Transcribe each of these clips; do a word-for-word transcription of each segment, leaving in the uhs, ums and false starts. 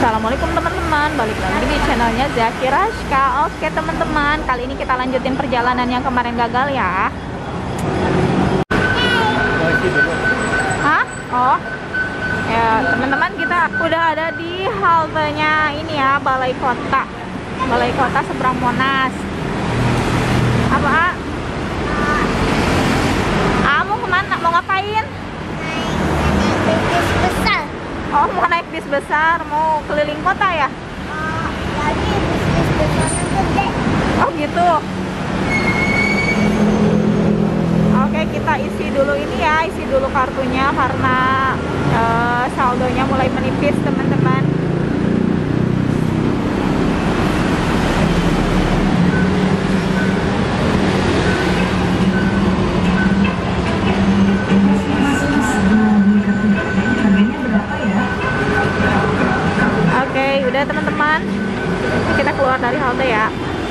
Assalamualaikum teman-teman, balik lagi di channelnya Zaki Rashka. Oke teman-teman, kali ini kita lanjutin perjalanan yang kemarin gagal ya. Hah? Oh ya teman-teman, kita udah ada di haltenya ini ya, Balai Kota. Balai Kota seberang Monas. Apa A? A mau kemana? Mau ngapain? Naik bis besar. Oh, mau naik bis besar, mau keliling kota ya? Oh, jadi bis-bis besarnya gede. Oh gitu. Oke, kita isi dulu ini ya, isi dulu kartunya karena uh, saldonya mulai menipis teman-teman. Oke, udah teman-teman, kita keluar dari halte ya.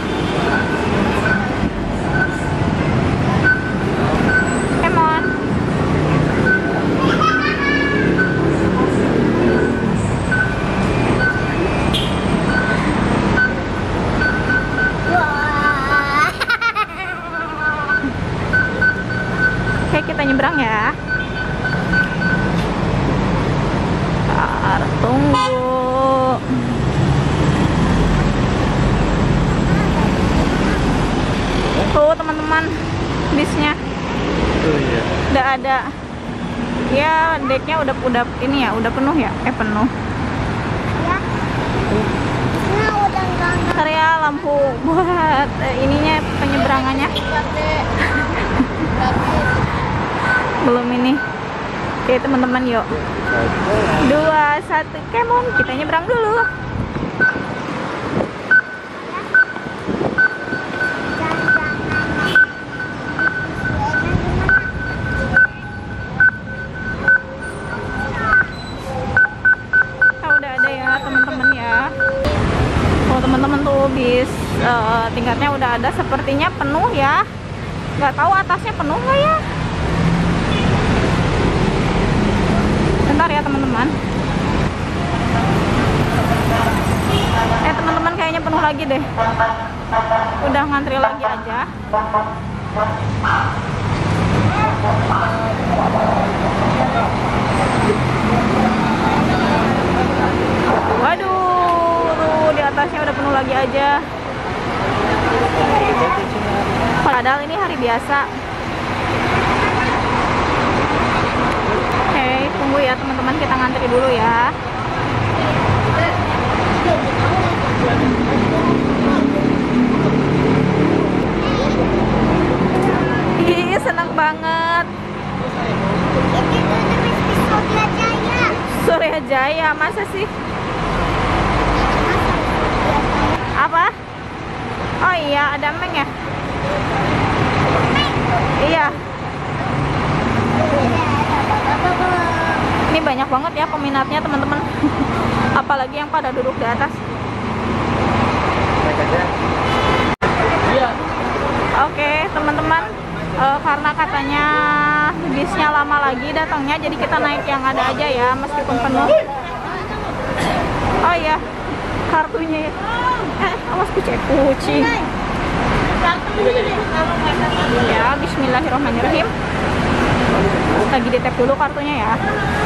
Come on. Oke, kita nyebrang ya. Bentar, tunggu. Tuh teman-teman, bisnya oh, iya. udah ada ya, decknya udah udah ini ya, udah penuh ya, eh penuh Ya. Nah, udah enggak. ntar ya lampu buat eh, ininya penyeberangannya belum ini. Oke teman-teman, yuk dua satu kemon, kita nyebrang dulu. Teman-teman tuh bis uh, tingkatnya udah ada, sepertinya penuh ya, nggak tahu atasnya penuh nggak ya. Bentar ya teman-teman. Eh teman-teman, kayaknya penuh lagi deh, udah ngantri lagi aja. Waduh, di atasnya udah penuh lagi aja. Padahal ini hari biasa. Oke, tunggu ya teman-teman, kita ngantri dulu ya. Ih, senang banget. Itu tuh bis-bis Surya Jaya. Surya Jaya, masa sih? Apa? Oh iya, ada Meng ya? Iya. Ini banyak banget ya peminatnya teman-teman. Apalagi yang pada duduk di atas. Iya. Oke teman-teman, uh, karena katanya bisnya lama lagi datangnya, jadi kita naik yang ada aja ya, meskipun penuh. Oh iya, kartunya ya. Eh, awas kucing kucing. Ya, bismillahirrahmanirrahim. Lagi di tap dulu kartunya ya.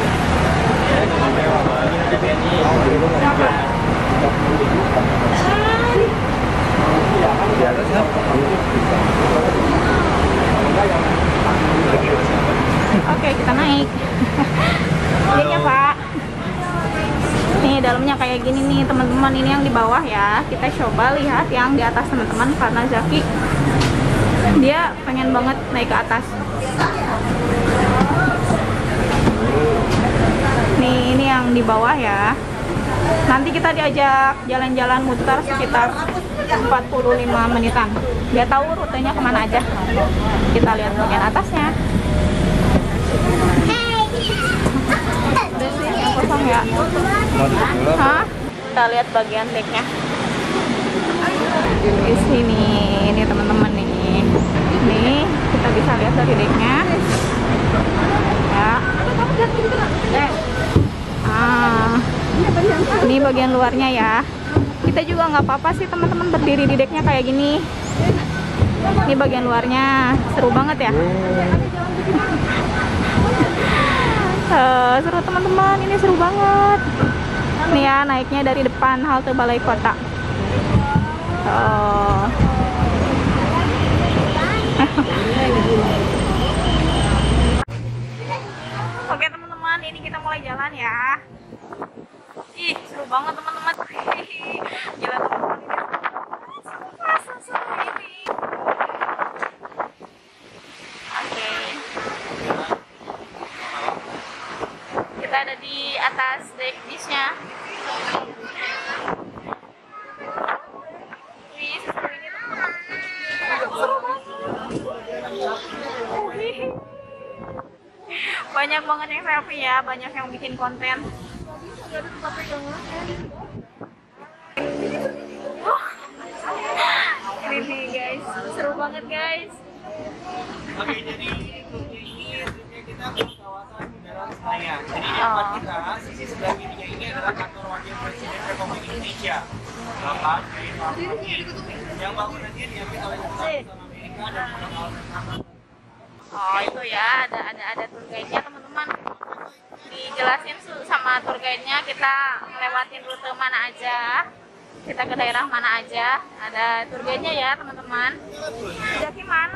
Oke, kita naik. Lihatnya Pak. Nih dalamnya kayak gini nih teman-teman, ini yang di bawah ya. Kita coba lihat yang di atas teman-teman, karena Zaki dia pengen banget naik ke atas. Nih ini yang di bawah ya. Nanti kita diajak jalan-jalan muter sekitar empat puluh lima menitan. Dia tahu rutenya kemana aja. Kita lihat bagian atasnya. Udah sih yang kosong ya. Hah? Kita lihat bagian decknya. Di sini, ini teman-teman nih. Nih kita bisa lihat dari decknya. Ya. Ah. Ini bagian luarnya ya. Kita juga nggak apa-apa sih teman-teman berdiri di decknya kayak gini. Ini bagian luarnya, seru banget ya. Uh, seru teman-teman, ini seru banget. Nih ya, naiknya dari depan halte Balai Kota. Uh. Oke teman-teman, ini kita mulai jalan ya. Ih, seru banget teman-teman. Gila teman-teman, ini seru ini. Oke. Kita ada di atas deck bisnya. Wih, seru ini teman-teman. Seru banget. Banyak banget yang selfie ya, banyak yang bikin konten. Oh. Ini nih guys, seru banget guys. Oke, jadi ini kita ke kawasan Bundaran Senayan. Jadi di depan kita, sisi sebelah kirinya ini adalah kantor wakil presiden Republik Indonesia. Lapan dari parkir yang bangunannya diambil oleh perusahaan Amerika dan pengalaman. Oh itu ya, ada ada ada tour guide-nya teman-teman. Dijelasin sama tour guide-nya kita ngelewatin rute mana aja, kita ke daerah mana aja. Ada tour guide-nya ya teman-teman. Jadi mana?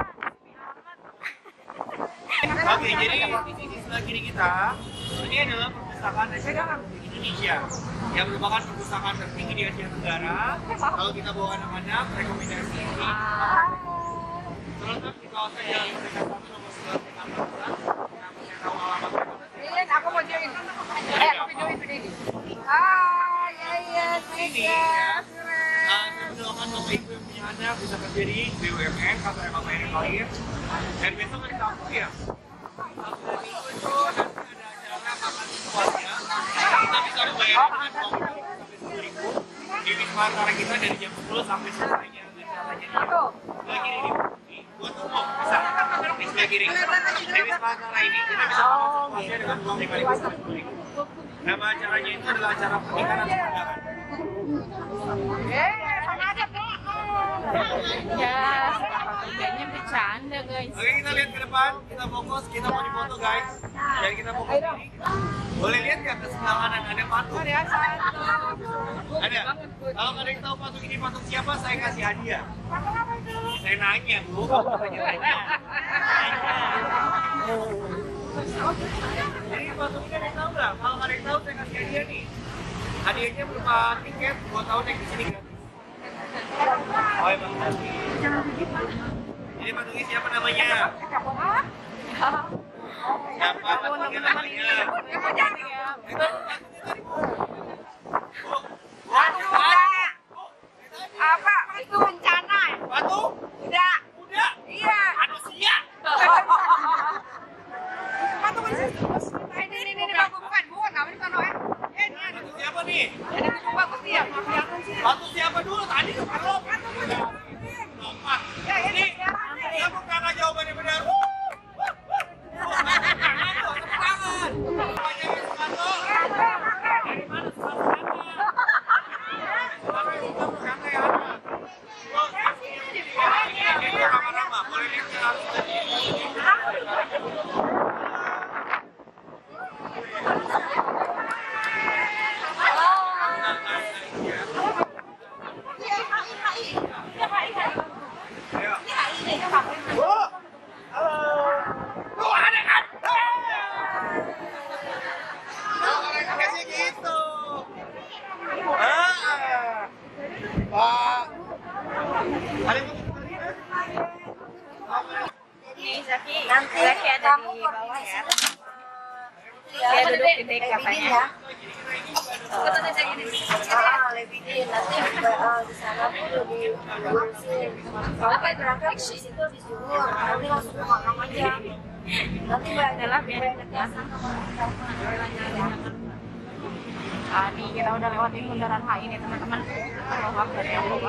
Oke, jadi di sisi sebelah kiri kita ini adalah perpustakaan nasional Republik Indonesia yang merupakan perpustakaan tertinggi di Asia Tenggara. Kalau kita bawa anak-anak, rekomendasi ini terletak di kawasan Jalan Merdeka satu nomor sebelas Jakarta Pusat. Yang punya tahu alamat Ini aku mau join. Eh, aku join ini. Ah, ya ya, ini ya. Uh, saya mendoakan Bapak Ibu yang punya anak bisa kerja di B U M N, K P M K Erick Thohir. Dan besok hari Sabtu ya. Sabtu dan Minggu itu nanti ada acara makan semuanya. Kita bisa membayar dengan uang sampai sepuluh ribu di Wisma Antara kita dari jam sepuluh sampai selesainya acaranya di sebelah kiri ini. Buat umum bisa di sebelah kiri. Di Wisma Antara ini kita bisa makan semuanya dengan uang lima ribu sampai sepuluh ribu. Nama acaranya itu adalah acara pernikahan atau undangan. Eh, sama aja, Bu. Ya, kayaknya bercanda guys. Oke, kita lihat ke depan, kita fokus, kita mau dipoto guys. Dan kita fokus ini. Boleh lihat nggak ke sebelah kanan ada patung? Ada. Kalau ada yang tahu patung ini patung siapa, saya kasih hadiah. Saya nanya, Bu. Kamu tanya nanya. Jadi patung ini ada yang tahu nggak? Kalau ada yang tahu, saya kasih hadiah nih. Hadiahnya berupa tiket buat tahu naik di sini gratis. Oh, emang tadi. Jadi patungnya siapa namanya? Siapa patungnya namanya? Apa? Itu bencana. Batu? Udah. Udah? Iya. Manusia? Batu bagus. Ini ini ini bagus bukan, bukan. Namanya kan eh. Ini ada. Batu siapa nih? Ini bagus dia. Batu siapa dulu? Tadi tuh kalau lompat. Ya, ini. Ini tepuk tangan jawabannya benar. Wuh, wuh, wuh. Tuh, tepuk tangan tuh, tepuk tangan. Banyak yang sepatu. Dari mana sepatu anda? Sepatu itu tepuk tangan ya anda. Tuh, ini ini nama-nama. Boleh lihat ke atas tadi. Nih Zaki, Zaki ada di bawah ya. Dia duduk di deck katanya. Ah, lebih di nanti di sana pun lebih bersih. Kalau kayak berangkat di situ disuruh, nanti langsung ke makam aja. Nanti Adalah biar dekat. Ah, nih kita udah lewatin bundaran H I nih teman-teman. Allahu Akbar ya Allah.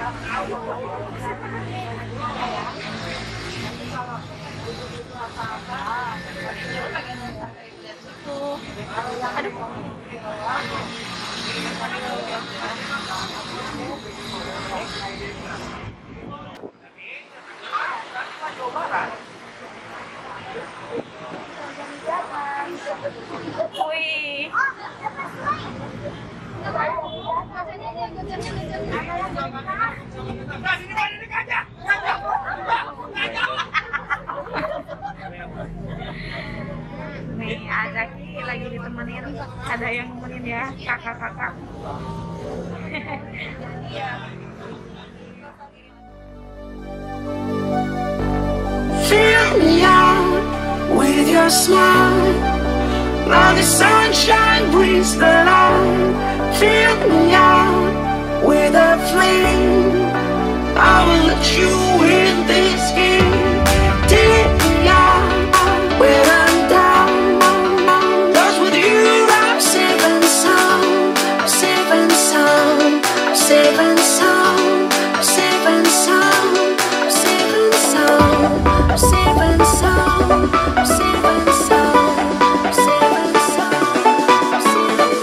Wih. Nih, Azaki lagi ditemenin, ada yang nemenin ya, kakak-kakak. Fill me out with your smile. Now the sunshine brings the light. Fill me out with a flame. I will let you in this game. Take me out when I'm down. 'Cause with you I'm safe and sound. I'm safe and sound. I'm safe and sound. I'm safe and sound. I'm safe and sound. I'm safe and sound. I'm safe and sound. I'm safe and sound. I'm safe and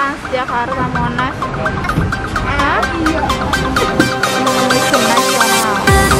Transjakarta Monas. Ah? Museum Nasional.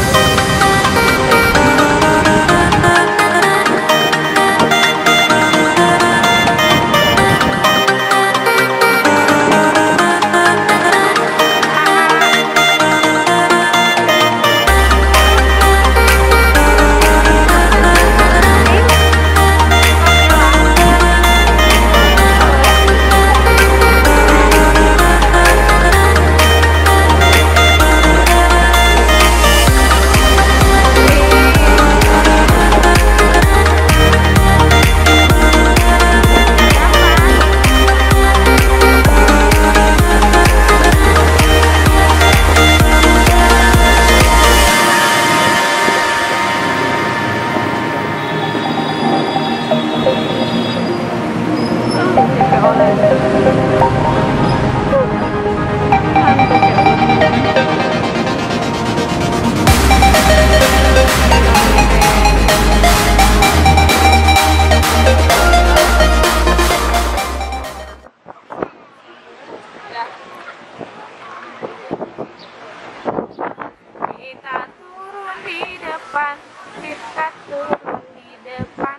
Kita turun di depan, kita turun di depan.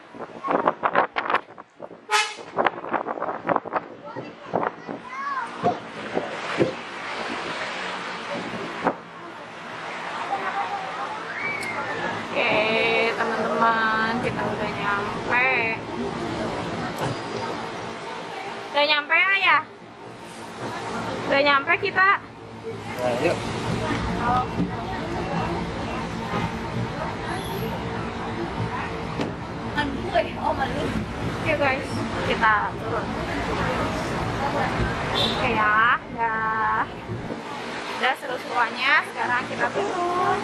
Oke, teman-teman, kita udah nyampe. Udah nyampe ya? Udah nyampe kita. Yuk. Oke guys, kita turun. Oke ya, udah, udah seru-seruannya. Sekarang kita turun.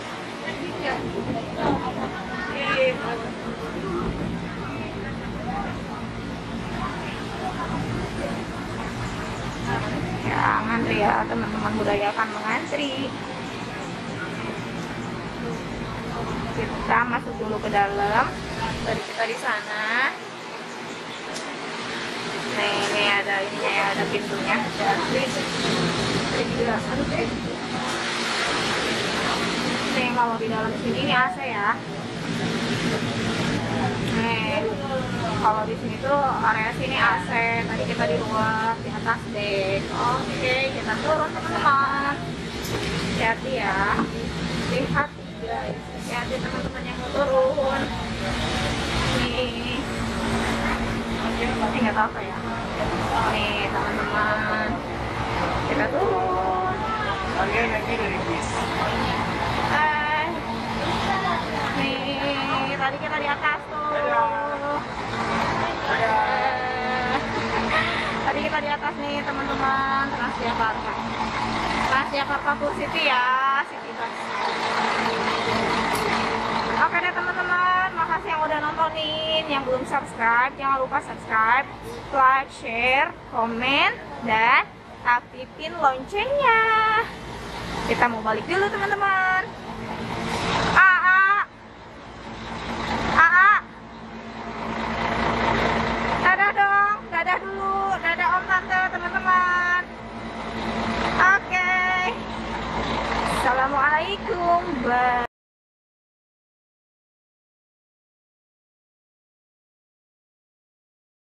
Ya, ngantri ya teman-teman, budayakan mengantri. Kita masuk dulu ke dalam. Tadi kita di sana. Nih, ini ada ininya ya, ada pintunya. Nih, kalau di dalam sini ini A C ya. Nih, kalau di sini tuh area sini A C. Tadi kita di luar, di atas dek. Oke, kita turun teman-teman. Hati-hati ya. Lihat guys. Hati-hati teman-teman yang mau turun. Nih. Ini nggak tahu apa ya. Nih teman-teman, kita turun. Kalian nanti dari bis. Eh, nih tadi kita di atas tuh. Eh, tadi kita di atas nih teman-teman, Transjakarta. Transjakarta Full City ya, City Bus. Oke deh teman-teman, makasih yang udah nontonin. Yang belum subscribe, jangan lupa subscribe, like, share, komen, dan aktifin loncengnya. Kita mau balik dulu teman-teman. Aa, Aa, dadah dong, dadah dulu, dadah om tante teman-teman. Oke, assalamualaikum, bye.